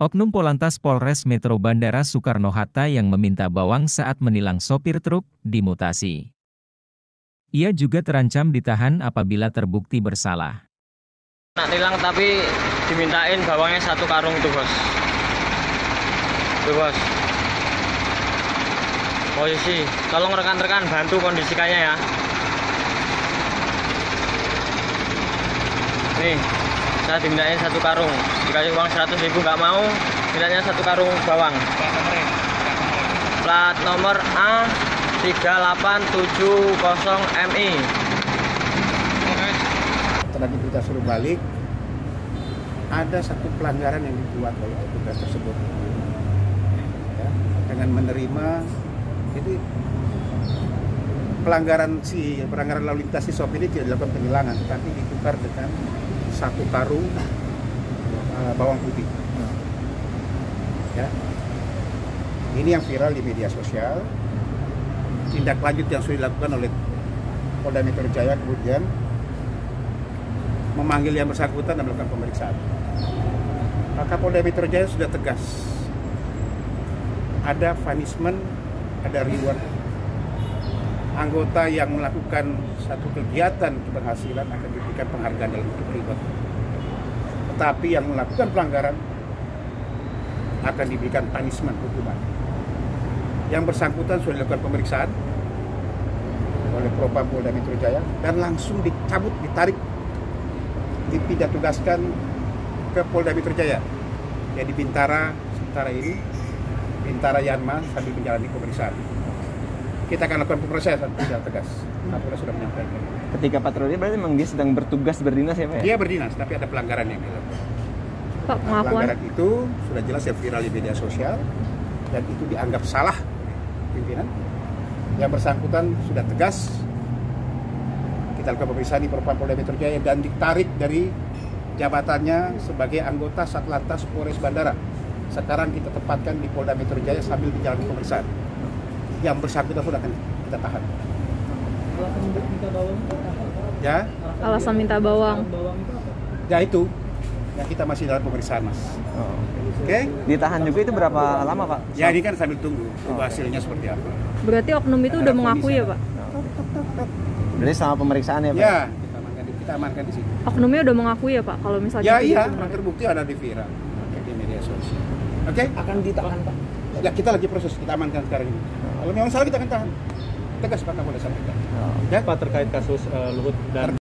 Oknum Polantas Polres Metro Bandara Soekarno-Hatta yang meminta bawang saat menilang sopir truk dimutasi. Ia juga terancam ditahan apabila terbukti bersalah. Nak nilang tapi dimintain bawangnya 1 karung itu, Bos. Tuh, Bos. Posisi, tolong rekan-rekan bantu kondisikannya ya. Nih, saya dimintain 1 karung. Dikasih uang 100.000 nggak mau, mintanya 1 karung bawang. Plat nomor A 3870MI. Tadi kita suruh balik, ada satu pelanggaran yang dibuat oleh petugas tersebut. Ya, dengan menerima, jadi pelanggaran lalu lintas si sopir ini tidak dilakukan penilangan, tetapi ditukar dengan 1 karung bawang putih. Ya, ini yang viral di media sosial. Tindak lanjut yang sudah dilakukan oleh Polda Metro Jaya kemudian memanggil yang bersangkutan dan melakukan pemeriksaan. Maka Polda Metro Jaya sudah tegas. Ada punishment, ada reward. Anggota yang melakukan satu kegiatan keberhasilan akan diberikan penghargaan dalam bentuk reward. Tetapi yang melakukan pelanggaran akan diberikan punishment, hukuman. Yang bersangkutan sudah dilakukan pemeriksaan oleh Propam Polda Metro Jaya dan langsung dicabut, ditarik, dipindah tugaskan ke Polda Metro Jaya. Jadi Bintara sementara ini, Bintara Yanma sambil menjalani pemeriksaan. Kita akan lakukan pemeriksaan tidak tegas. Kapolres sudah menyampaikan. Ketika patroli berarti memang dia sedang bertugas berdinas ya Pak ya? Dia berdinas, tapi ada pelanggaran yang dilakukan. Pak, pelanggaran itu sudah jelas yang viral di media sosial dan itu dianggap salah pimpinan. Yang bersangkutan sudah tegas. Kita lakukan pemeriksaan di Propam Polda Metro Jaya dan ditarik dari jabatannya sebagai anggota Satlantas Polres Bandara. Sekarang kita tempatkan di Polda Metro Jaya sambil menjalani pemeriksaan. Yang bersangkutan sudah akan kita tahan. Ya? Alasan minta bawang. Ya itu. Yang kita masih dalam pemeriksaan, Mas. Oh. Oke? Ditahan juga itu berapa lama Pak? Ya ini kan sambil tunggu hasilnya seperti apa. Berarti oknum itu udah mengakui ya Pak? Berarti sama pemeriksaan ya Pak? Ya, kita amankan di sini. Oknumnya udah mengakui ya Pak kalau misalnya Ya itu iya, sebenarnya? terbukti ada di viral di media sosial. Oke? Akan ditahan Pak? Ya kita lagi proses, kita amankan sekarang ini. Kalau memang salah kita akan tahan. Tegas Pak Kapolda sampaikan. Ya Pak, terkait kasus Luhut dan